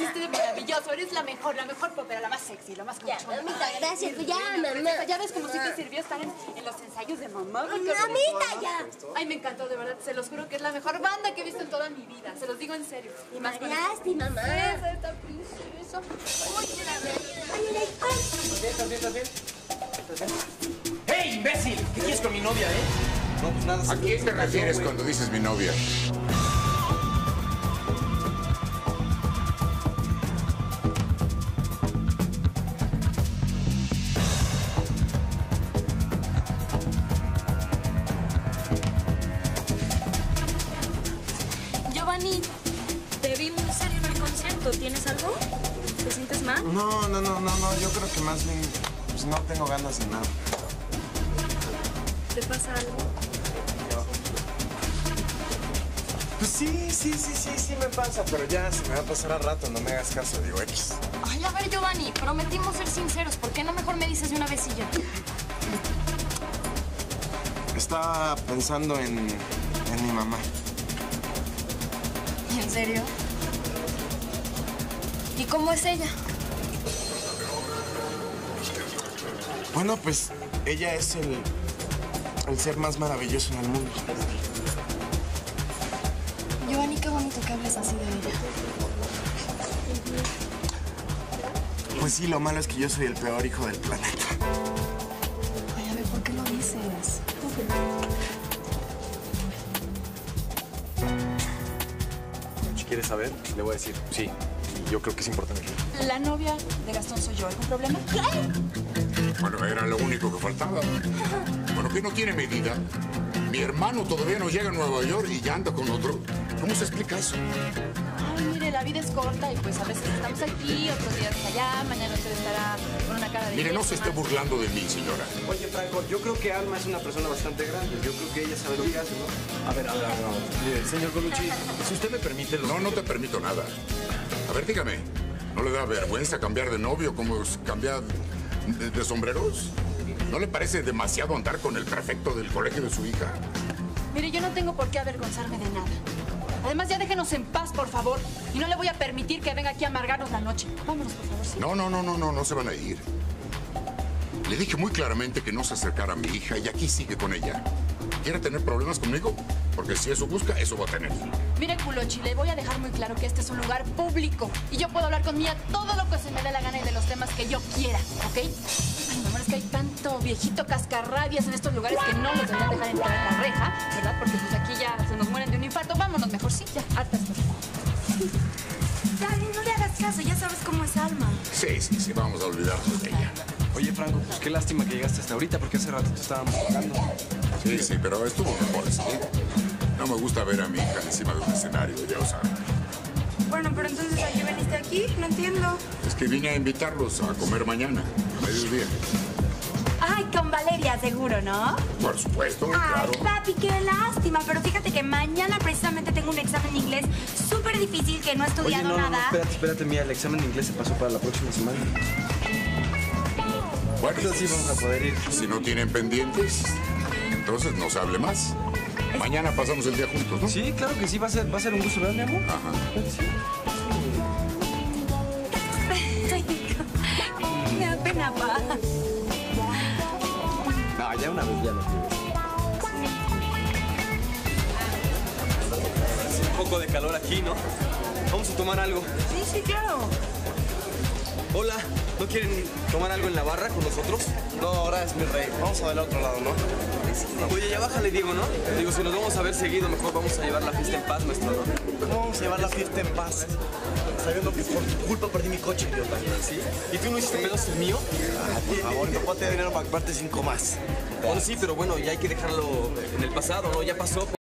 hiciste maravilloso. Eres la mejor popera, la más sexy, la más Ya, conchona. mamita, gracias. Ya, mamá. Ya ves cómo sí te sirvió estar en los ensayos de mamá. Mamita, ya. Ay, me encantó, de verdad. Se los juro que es la mejor banda que he visto en toda mi vida. Se los digo en serio. Y más con Lástima, mamá. esta princesa. Uy, ¿Estás bien? ¡Hey, imbécil! ¿Qué quieres con mi novia, No, pues nada. ¿A quién te refieres cuando dices mi novia? Giovanni, te vi muy serio en el concierto. ¿Tienes algo? ¿Te sientes mal? No, yo creo que más bien pues no tengo ganas de nada. ¿Te pasa algo? Pues sí me pasa, pero ya se me va a pasar al rato, no me hagas caso, digo X. Ay, a ver, Giovanni, prometimos ser sinceros. ¿Por qué no mejor me dices de una vez y ya? Estaba pensando en mi mamá. ¿En serio? ¿Y cómo es ella? Bueno, pues ella es el ser más maravilloso en el mundo. Giovanni, qué bonito que hables así de ella. Pues sí, lo malo es que yo soy el peor hijo del planeta. Ay, a ver, ¿por qué lo dices? Si quieres saber, le voy a decir sí. Yo creo que es importante. La novia de Gastón soy yo. ¿Algún problema? Bueno, era lo único que faltaba. Bueno, que no tiene medida. Mi hermano todavía no llega a Nueva York y ya anda con otro. ¿Cómo se explica eso? Ay, mire, la vida es corta y pues a veces estamos aquí, otros días allá, mañana usted estará con una cara de... Mire, no se esté burlando de mí, señora. Oye, Franco, yo creo que Alma es una persona bastante grande. Yo creo que ella sabe lo que hace, ¿no? A ver. Mire, señor Colucci, si usted me permite... No te permito nada. A ver, dígame, ¿no le da vergüenza cambiar de novio como cambiar de sombreros? ¿No le parece demasiado andar con el prefecto del colegio de su hija? Mire, yo no tengo por qué avergonzarme de nada. Además, ya déjenos en paz, por favor. Y no le voy a permitir que venga aquí a amargarnos la noche. Vámonos, por favor, ¿sí? No se van a ir. Le dije muy claramente que no se acercara a mi hija y aquí sigue con ella. ¿Quiere tener problemas conmigo? Porque si eso busca, eso va a tener. Mire, Culochi, le voy a dejar muy claro que este es un lugar público. Y yo puedo hablar con Mía todo lo que se me dé la gana y de los temas que yo quiera, ¿ok? Ay, mi amor, es que hay tanto viejito cascarrabias en estos lugares que no los deberían dejar entrar en la reja, ¿verdad? Porque pues aquí ya se nos mueren de un infarto. Vámonos mejor, sí, ya, harta esto. Dale, no le hagas caso. Ya sabes cómo es Alma. Sí, vamos a olvidarnos de ella. Oye, Franco, pues qué lástima que llegaste hasta ahorita, porque hace rato te estábamos pagando. Sí, pero estuvo mejor así. No me gusta ver a mi hija encima de un escenario, ya lo saben. Bueno, pero entonces, ¿a qué veniste aquí? No entiendo. Es que vine a invitarlos a comer mañana, a mediodía. Ay, con Valeria, seguro, ¿no? Por supuesto, Ay, claro. papi, qué lástima. Pero fíjate que mañana precisamente tengo un examen de inglés súper difícil que no he estudiado nada. Espérate, mira, el examen de inglés se pasó para la próxima semana. Bueno, Entonces sí vamos a poder ir. si no tienen pendientes, entonces no se hable más. Mañana pasamos el día juntos, ¿no? Sí, claro que sí, va a ser un gusto, ¿verdad, mi amor? Ajá. Sí. Me da pena, pa. No, ya una vez ya lo tienes. Hace un poco de calor aquí, ¿no? Vamos a tomar algo. Sí, claro. Hola, ¿no quieren tomar algo en la barra con nosotros? No, gracias, mi rey. Vamos a ver al otro lado, ¿no? Oye, ya bájale, Diego, ¿no? Digo, si nos vamos a ver seguido, mejor vamos a llevar la fiesta en paz, maestro, ¿no? ¿Cómo vamos a llevar la fiesta en paz? Sabiendo que por tu culpa perdí mi coche, idiota. ¿Sí? ¿Y tú no hiciste menos el mío? Por favor, mi papá te da dinero para comprarte 5 más. Bueno, sí, pero bueno, ya hay que dejarlo en el pasado, ¿no? Ya pasó.